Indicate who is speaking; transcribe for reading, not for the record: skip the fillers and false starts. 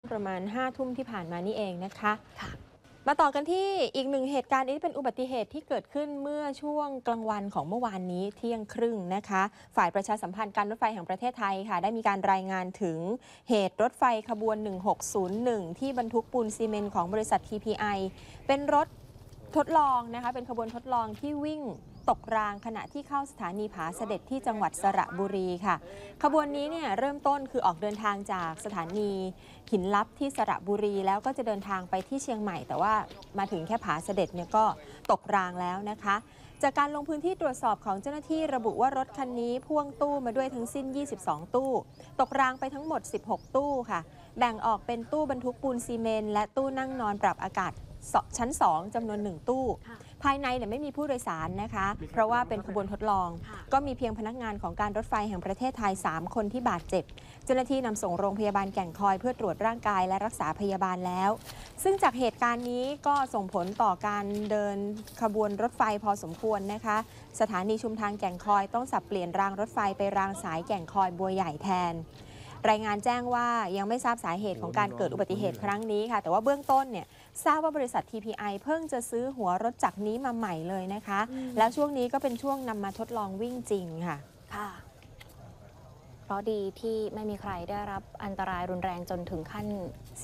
Speaker 1: ประมาณ5 ทุ่มที่ผ่านมานี่เองนะคะ
Speaker 2: ค่ะ
Speaker 1: มาต่อกันที่อีกหนึ่งเหตุการณ์นี้เป็นอุบัติเหตุที่เกิดขึ้นเมื่อช่วงกลางวันของเมื่อวานนี้เที่ยงครึ่งนะคะ ฝ่ายประชาสัมพันธ์การรถไฟแห่งประเทศไทยค่ะได้มีการรายงานถึงเหตุรถไฟขบวน 1601 ที่บรรทุกปูนซีเมนต์ของบริษัท TPI เป็นรถทดลองนะคะเป็นขบวนทดลองที่วิ่งตกรางขณะที่เข้าสถานีผาเสด็จที่จังหวัดสระบุรีค่ะขบวนนี้เนี่ยเริ่มต้นคือออกเดินทางจากสถานีหินลับที่สระบุรีแล้วก็จะเดินทางไปที่เชียงใหม่แต่ว่ามาถึงแค่ผาเสด็จเนี่ยก็ตกรางแล้วนะคะจากการลงพื้นที่ตรวจสอบของเจ้าหน้าที่ระบุว่ารถคันนี้พ่วงตู้มาด้วยทั้งสิ้น22ตู้ตกรางไปทั้งหมด16ตู้ค่ะแบ่งออกเป็นตู้บรรทุกปูนซีเมนต์และตู้นั่งนอนปรับอากาศชั้น2จำนวน1ตู้ภายในเนี่ยไม่มีผู้โดยสารนะคะเพราะว่าเป็นขบวนทดลองก็มีเพียงพนักงานของการรถไฟแห่งประเทศไทย3คนที่บาดเจ็บเจ้าหน้าที่นำส่งโรงพยาบาลแก่งคอยเพื่อตรวจร่างกายและรักษาพยาบาลแล้วซึ่งจากเหตุการณ์นี้ก็ส่งผลต่อการเดินขบวนรถไฟพอสมควรนะคะสถานีชุมทางแก่งคอยต้องสับเปลี่ยนรางรถไฟไปรางสายแก่งคอยบัวใหญ่แทนรายงานแจ้งว่ายังไม่ทราบสาเหตุของการเกิดอุบัติเหตุครั้งนี้ค่ะแต่ว่าเบื้องต้นเนี่ยทราบว่าบริษัท TPI เพิ่งจะซื้อหัวรถจักรนี้มาใหม่เลยนะคะแล้วช่วงนี้ก็เป็นช่วงนำมาทดลองวิ่งจริงค่ะ
Speaker 2: เพราะดีที่ไม่มีใครได้รับอันตรายรุนแรงจนถึงขั้น